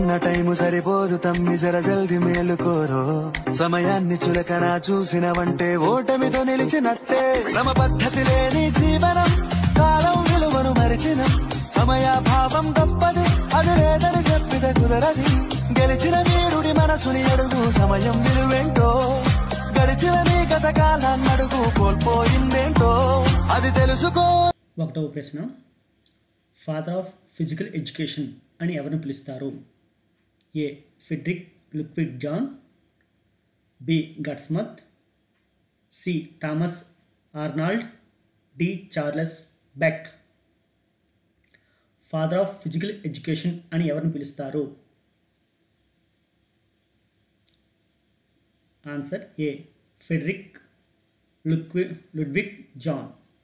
ఉన్న టైము సరిపోదు తమ్మి జర జల్ది మేలుకోరో సమయాన్ని చులకన చూసినవంటే ఓటమితో నిలిచినట్టే క్రమ పద్ధతి లేని జీవనం కాలం విలువను మరిచిన సమయాభావం గొప్పది అది లేదని చెప్పిద కుదరది గెలిచిన వీరుడి మనసుని అడుగు సమయం విలువేంటో గడిచిన నీ గత కాలాన్ని అడుగు కోల్పోయిందేంటో అది తెలుసుకో. ఒకటవ ప్రశ్న, ఫాదర్ ఆఫ్ ఫిజికల్ ఎడ్యుకేషన్ అని ఎవరిని పిలుస్తారు? A. Frederick Ludwig Jahn, B. GutsMuths, C. Thomas Arnold, D. Charles Beck. Father of physical education అని ఎవరిని పిలుస్తారు? Answer A. Frederick Ludwig Jahn.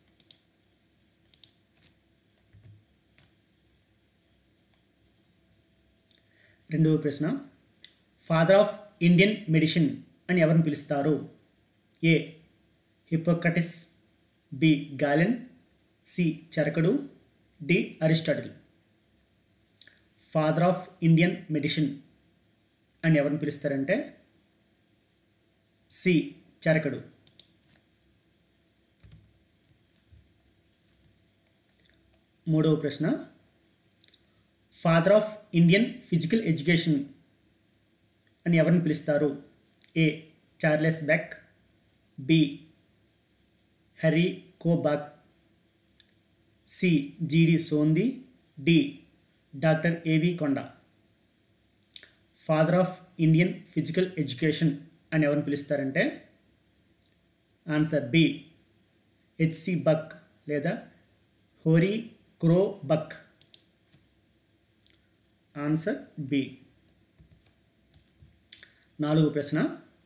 రెండవ ప్రశ్న, ఫాదర్ ఆఫ్ ఇండియన్ మెడిసిన్ అని ఎవరిని పిలుస్తారు? A. Hippocrates, B. Galen, C. చరకుడు, D. Aristotle. Father of Indian medicine అని ఎవరిని పిలుస్తారంటే సి. చరకుడు. మూడవ ప్రశ్న, father of Indian physical education అని ఎవరిని పిలుస్తారు? A. Charles Beck, B. Harry కోబాక్, C. GD Sondhi, D. Doctor AV Konda. Father of Indian physical education అని ఎవరిని పిలుస్తారంటే ఆన్సర్ బి. హెచ్సి బక్ లేదా హోరీ క్రో బక్. Answer B. నాలుగవ ప్రశ్న,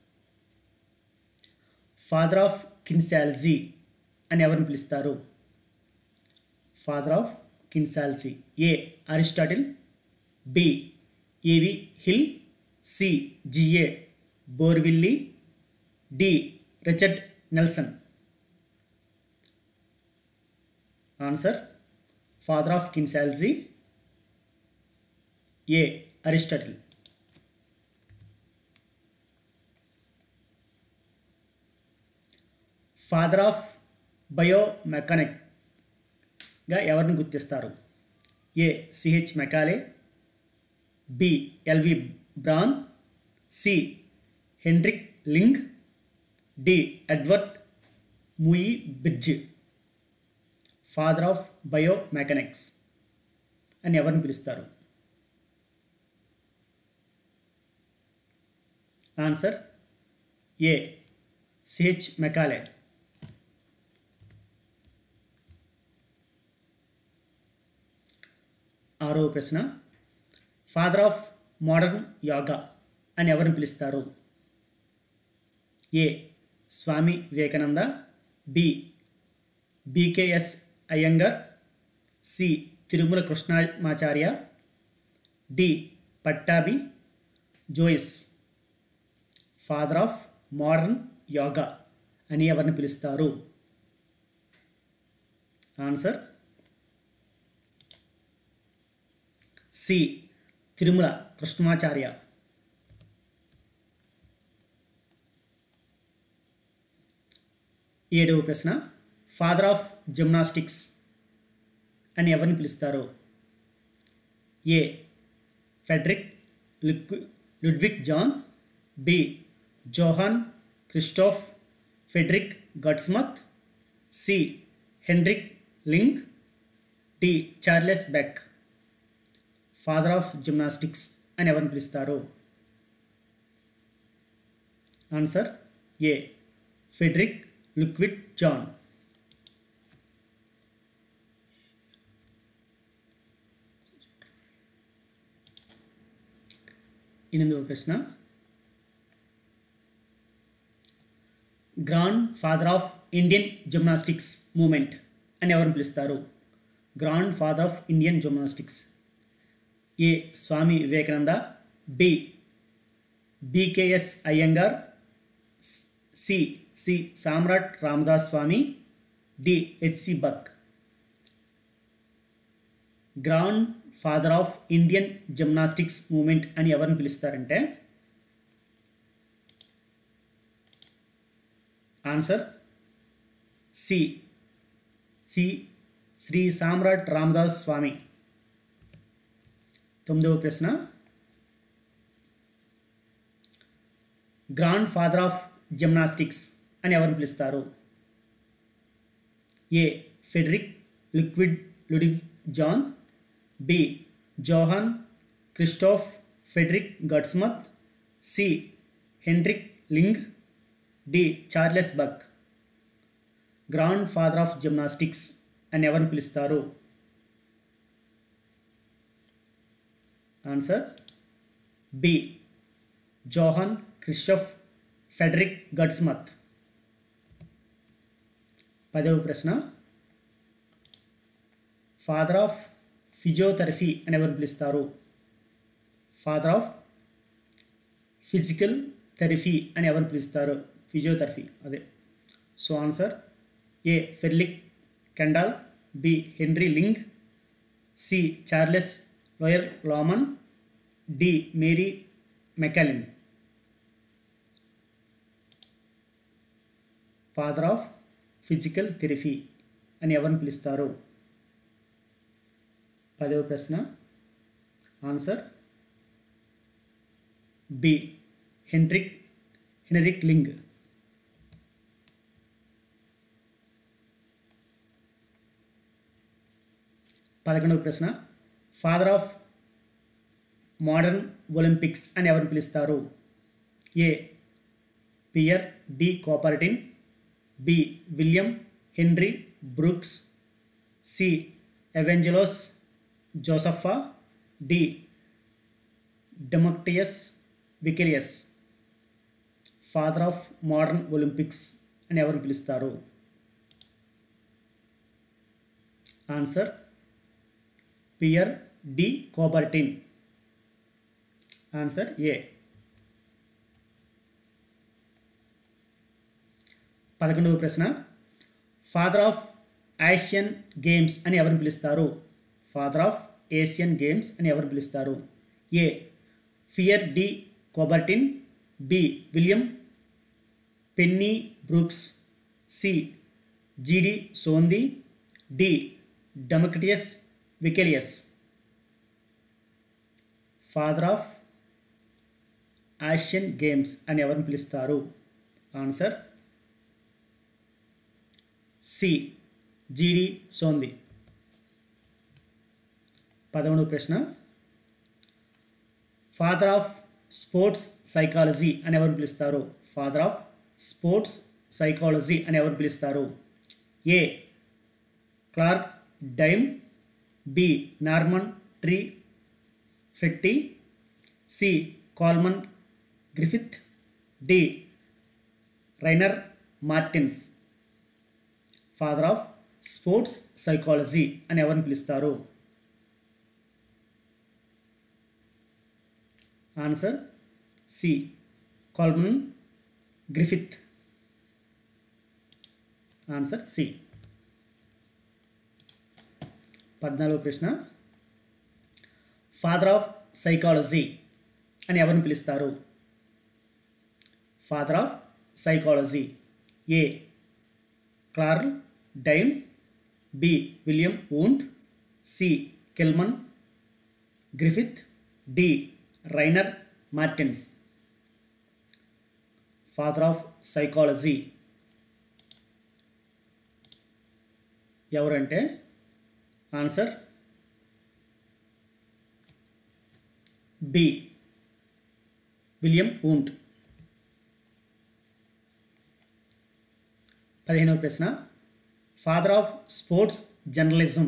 ఫాదర్ ఆఫ్ కిన్సాలజీ అని ఎవరిని పిలుస్తారు? Father of kinesiology. A. Aristotle, B. AV Hill, C. GA Borelli, D. Richard Nelson. Answer father of kinesiology A. Aristotle. Father of బయోమెకానిక్గా ఎవరిని గుర్తిస్తారు? A. CH Macaulay, B. LV Braun, C. Henrik Ling, D. Edward Muybridge. Father of biomechanics అని ఎవరిని పిలుస్తారు? Answer A. CH Macaulay. ఆరవ ప్రశ్న, father of modern yoga అని ఎవరిని పిలుస్తారు? A. Swami Vivekananda, B. BKS Iyengar, C. Tirumalai Krishnamacharya, D. Pattabhi Jois. Father of modern yoga అని ఎవరిని పిలుస్తారు? Answer C. తిరుమల కృష్ణమాచార్య. ఏడవ ప్రశ్న, ఫాదర్ ఆఫ్ జిమ్నాస్టిక్స్ అని ఎవరిని పిలుస్తారు? A. Frederick Ludwig Jahn, B. Johann Christoph Friedrich GutsMuths, C. Henrik Ling, D. Charles Beck. Father of gymnastics అని ఎవరిని పిలుస్తారు? Answer A. Frederick Ludwig Jahn. ఎనిమిదవ ప్రశ్న, grand father of Indian gymnastics movement అని ఎవరిని పిలుస్తారు? Grand father of Indian gymnastics. A. Swami Vivekananda, B. BKS Iyengar, C. Samrat Ramdas Swami, D. HC Buck. Grand father of Indian gymnastics movement అని ఎవరిని పిలుస్తారంటే ఆన్సర్ సి శ్రీ సామ్రాట్ రామదాస్ స్వామి. 9వ ప్రశ్న, గ్రాండ్ ఫాదర్ ఆఫ్ జిమ్నాస్టిక్స్ అని ఎవరిని పిలుస్తారు? A Friedrich Ludwig Jahn, B Johann Christoph Friedrich GutsMuths, C Henrik Ling, D Charles Buck. Grand father of gymnastics అని ఎవరిని పిలుస్తారు? Answer B Johann Christoph Friedrich GutsMuths. 10వ ప్రశ్న, ఫాదర్ ఆఫ్ ఫిజియోథెరపీ అని ఎవరిని పిలుస్తారు? ఫాదర్ ఆఫ్ ఫిజికల్ థెరపీ అని ఎవరిని పిలుస్తారు? ఫిజియోథెరపీ అదే. So answer A Ferlick Kendall, B Henry Ling, C Charles Leroy Lowman, D Mary McMillan. Father of physical therapy అని ఎవరిని పిలుస్తారు? 10వ ప్రశ్న ఆన్సర్ బి హెన్రిక్ లింగ్. 11వ ప్రశ్న, ఫాదర్ ఆఫ్ మోడర్న్ ఒలింపిక్స్ అని ఎవరిని పిలుస్తారు? A Pierre de Coubertin, B William Henry Brookes, C Evangelos Zappas, D Democritus Vikelas. Father of modern Olympics అని ఎవరిని పిలుస్తారు? Answer Pierre de Coubertin. Answer A. 11వ ప్రశ్న, ఫాదర్ ఆఫ్ ఏషియన్ గేమ్స్ అని ఎవరిని పిలుస్తారు? ఫాదర్ ఆఫ్ ఏషియన్ గేమ్స్ అని ఎవరిని పిలుస్తారు? A Pierre de Coubertin, B William Penny Brookes, C GD Sondhi, D Democritus Vikelas. Father of Asian games అని ఎవరిని పిలుస్తారు? Answer C GD Sondhi. 11వ ప్రశ్న, ఫాదర్ ఆఫ్ స్పోర్ట్స్ సైకాలజీ అని ఎవరిని పిలుస్తారు? ఫాదర్ ఆఫ్ స్పోర్ట్స్ సైకాలజీ అని ఎవరిని పిలుస్తారు? A Clark Dime, B Norman Triplett, C Coleman Griffith, D Rainer Martens. Father of sports psychology అని ఎవరిని పిలుస్తారు? Answer C Coleman Griffith. Answer C. 14వ ప్రశ్న, ఫాదర్ ఆఫ్ సైకాలజీ అని ఎవరిని పిలుస్తారు? Father of psychology. A Clark Dime, B William Wundt, C Coleman Griffith, D Rainer Martens. Father of psychology ఎవరంటే answer B William Wundt. 15వ ప్రశ్న, father of sports journalism.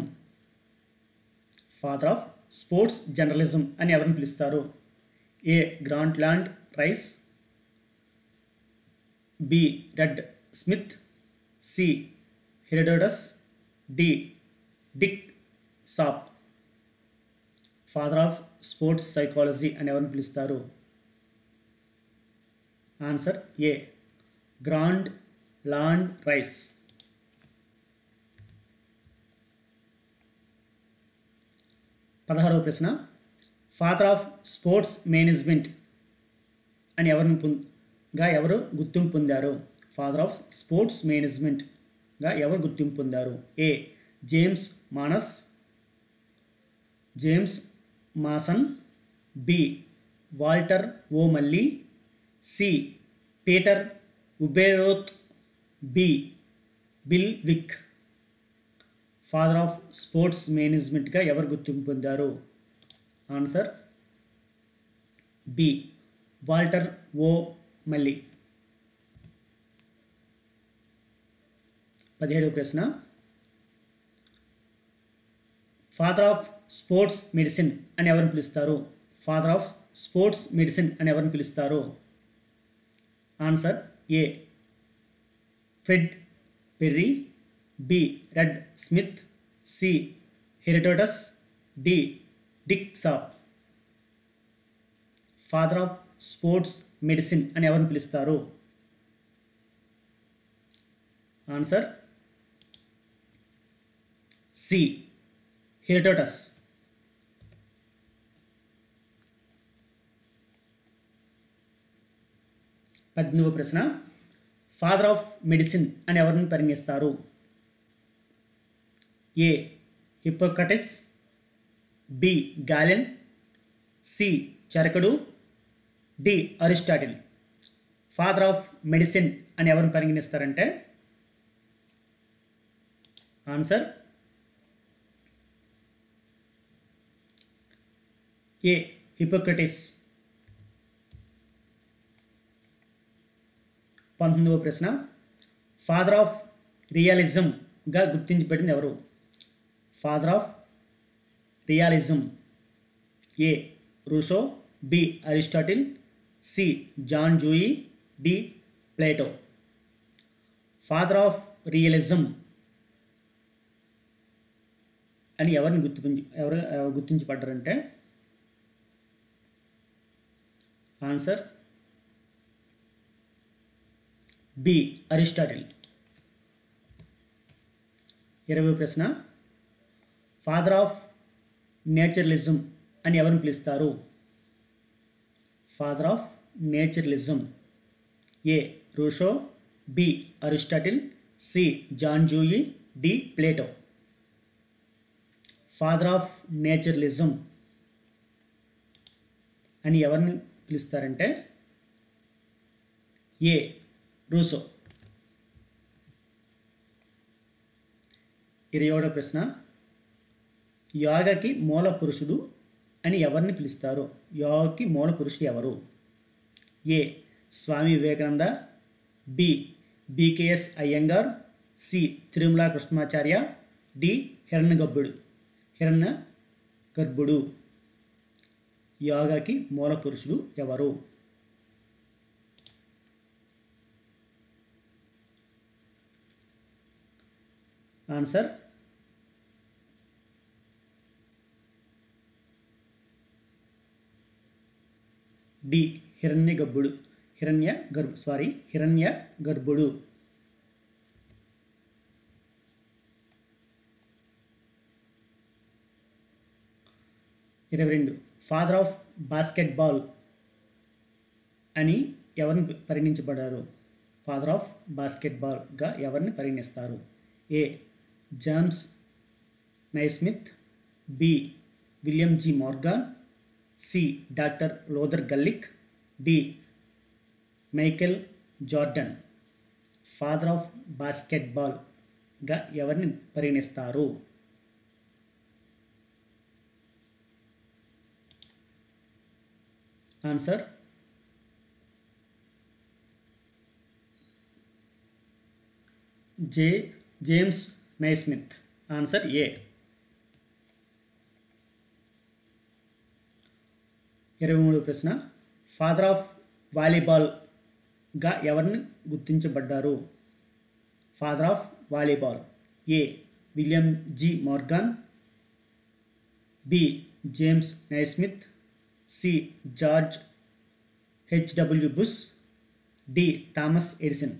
Father of sports journalism అని ఎవరిని పిలుస్తారు? A Grantland Rice, B Red Smith, C Herodotus, D Dick Schaap. Father of sports psychology అని ఎవరిని పిలుస్తారు? Answer A Grantland Rice. 16 16వ ప్రశ్న, ఫాదర్ ఆఫ్ స్పోర్ట్స్ మేనేజ్మెంట్ అని ఎవరు గుర్తింపు పొందారు? ఫాదర్ ఆఫ్ స్పోర్ట్స్ మేనేజ్మెంట్గా ఎవరు గుర్తింపు పొందారు? A James Mason, B Walter O'Malley, C Peter Ueberroth, B Bill Veeck. Father of sports మేనేజ్మెంట్గా ఎవరు గుర్తింపు పొందారు? ఆన్సర్ బి వాల్టర్ ఓ మల్లీ. 17వ ప్రశ్న, ఫాదర్ ఆఫ్ స్పోర్ట్స్ మెడిసిన్ అని ఎవరిని పిలుస్తారు? ఫాదర్ ఆఫ్ స్పోర్ట్స్ మెడిసిన్ అని ఎవరిని పిలుస్తారు? Answer A Fred Perry, B Red Smith, C Herodotus, D Dick Schaap. Father of sports medicine అని ఎవరిని పిలుస్తారు? Answer C హెరిటోటస్. 18వ ప్రశ్న, ఫాదర్ ఆఫ్ మెడిసిన్ అని ఎవరిని పరిగణిస్తారు? A Hippocrates, B Galen, C చరకుడు, D Aristotle. Father of medicine అని ఎవరిని పరిగణిస్తారంటే ఆన్సర్ ఏ హిప్పోక్రటిస్. 19వ ప్రశ్న, ఫాదర్ ఆఫ్ రియలిజంగా గుర్తించబడింది ఎవరు? Father of realism. A Rousseau, B Aristotle, C John Dewey, D Plato. Father of realism అని ఎవరు గుర్తించబడ్డారంటే ఆన్సర్ బి అరిస్టాటిల్. 20వ ప్రశ్న, ఫాదర్ ఆఫ్ నేచరలిజం అని ఎవరిని పిలుస్తారు? Father of naturalism. A Rousseau, B Aristotle, C John Dewey, D Plato. Father of naturalism అని ఎవరిని పిలుస్తారంటే ఏ రూసో. 21వ ప్రశ్న, యోగాకి మూల పురుషుడు అని ఎవరిని పిలుస్తారు? యోగాకి మూల పురుషుడు ఎవరు? A Swami Vivekananda, B BKS Iyengar, C Tirumalai Krishnamacharya, D హిరణ్యగర్భుడు. యోగాకి మూల పురుషుడు ఎవరు? ఆన్సర్ డి హిరణ్యగర్భుడు. హిరణ్యగర్భుడు. 22 ఫాదర్ ఆఫ్ బాస్కెట్బాల్ అని ఎవరిని పరిగణించబడ్డారు? ఫాదర్ ఆఫ్ బాస్కెట్బాల్గా ఎవరిని పరిగణిస్తారు? A James Naismith, B William G Morgan, C doctor Luther Gulick, D Michael Jordan. Father of బాస్కెట్బాల్గా ఎవరిని పరిగణిస్తారు? Answer James Naismith. Answer A. 23వ ప్రశ్న, ఫాదర్ ఆఫ్ వాలీబాల్గా ఎవరిని గుర్తించబడ్డారు? Father of volleyball. A William G Morgan, B James Naismith, C George HW Bush, D Thomas Edison.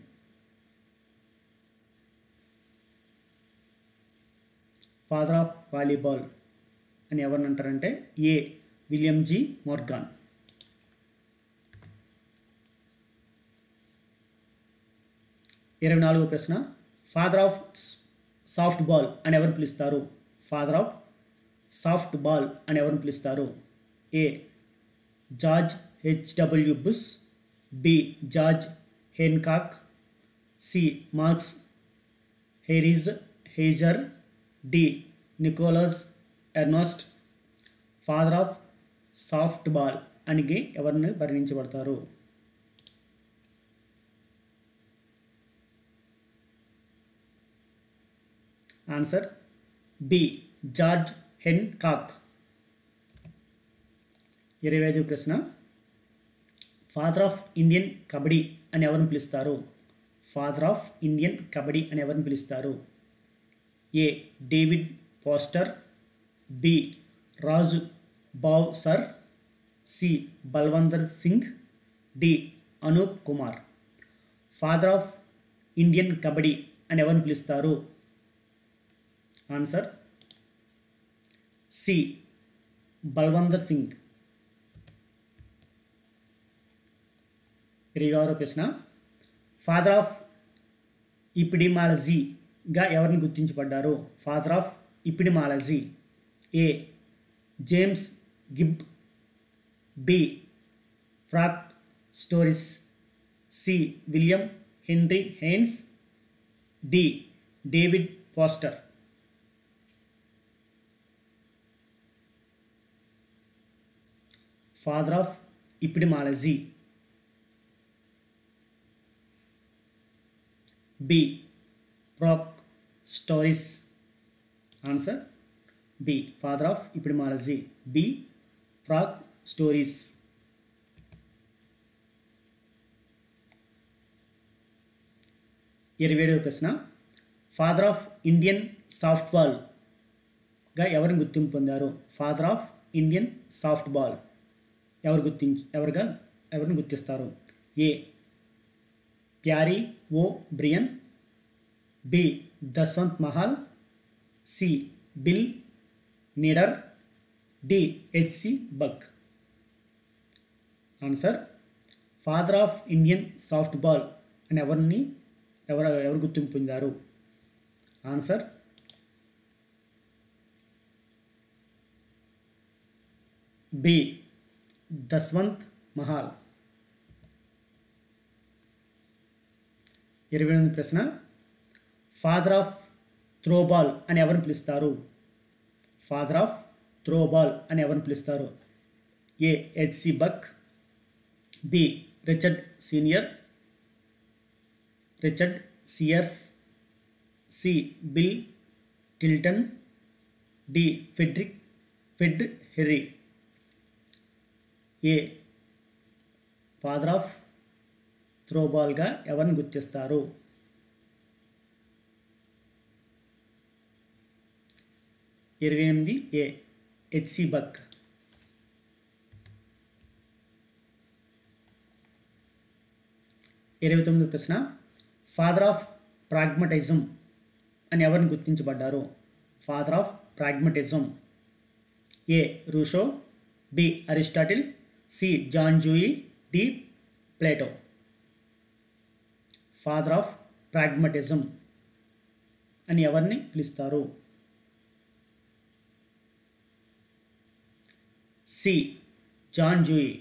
Father of volleyball అని ఎవరిని అంటారంటే ఏ విలియం జి మోర్గాన్. 24వ ప్రశ్న, ఫాదర్ ఆఫ్ సాఫ్ట్ బాల్ అని ఎవరిని పిలుస్తారు? ఫాదర్ ఆఫ్ సాఫ్ట్ బాల్ అని ఎవరిని పిలుస్తారు? A George HW Bush, B George Hancock, C Marks Heiser, D Nicholas Ernst. Father of softball అని ఎవరిని పరిగణించబడతారు? Answer B George Hancock. 25వ ప్రశ్న, ఫాదర్ ఆఫ్ ఇండియన్ కబడ్డీ అని ఎవరిని పిలుస్తారు? ఫాదర్ ఆఫ్ ఇండియన్ కబడ్డీ అని ఎవరిని పిలుస్తారు? A David Foster, B Raju Bhavsar, C Balwantar Singh, D Anup Kumar. Father of Indian kabaddi అని ఎవరిని పిలుస్తారు? Answer C Balwantar Singh. 26వ ప్రశ్న, ఫాదర్ ఆఫ్ ఎపిడిమాలజీగా ఎవరిని గుర్తించబడ్డారు? Father of epidemiology. A James Gibb, B Frank Stories, C William Henry Haynes, D David Foster. Father of epidemiology B Frank Stories. Answer B father of epidemiology B Frank Stories. 27వ ప్రశ్న, father of Indian soft బాల్గా ఎవరిని గుర్తింపు పొందారు? Father of Indian softball ఎవరిని గుర్తిస్తారు? A Parry O'Brien, B Daswant Mahal, C Bill Neider, D HC Buck. Answer father of Indian softball అని ఎవరు గుర్తింపు పొందారు? Answer B Daswant Mahal. 28వ ప్రశ్న, ఫాదర్ ఆఫ్ త్రోబాల్ అని ఎవరిని పిలుస్తారు? ఫాదర్ ఆఫ్ త్రోబాల్ అని ఎవరిని పిలుస్తారు? A HC Buck, B Richard Sears, C Bill Tilton, D Fred Harry. A father of త్రోబాల్గా ఎవరిని గుర్తిస్తారు? ఏ హెచ్సి బక్. 29వ ప్రశ్న, ఫాదర్ ఆఫ్ ప్రాగ్మటిజం అని ఎవరిని గుర్తించబడ్డారు? Father of pragmatism. A Rousseau, B Aristotle, C John Dewey, D Plato. Father of pragmatism అని ఎవరిని పిలుస్తారు? C John Dewey.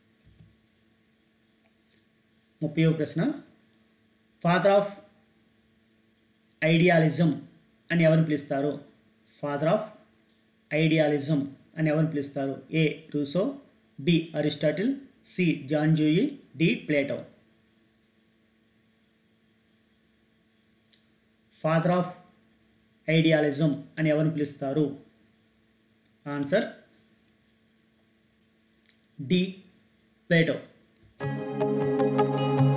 30వ ప్రశ్న, ఫాదర్ ఆఫ్ ఐడియాలిజం అని ఎవరిని పిలుస్తారు? ఫాదర్ ఆఫ్ ఐడియాలిజం అని ఎవరిని పిలుస్తారు? A Rousseau, B Aristotle, C John Dewey, D Plato. Father of idealism అని ఎవరిని పిలుస్తారు? Answer D Plato.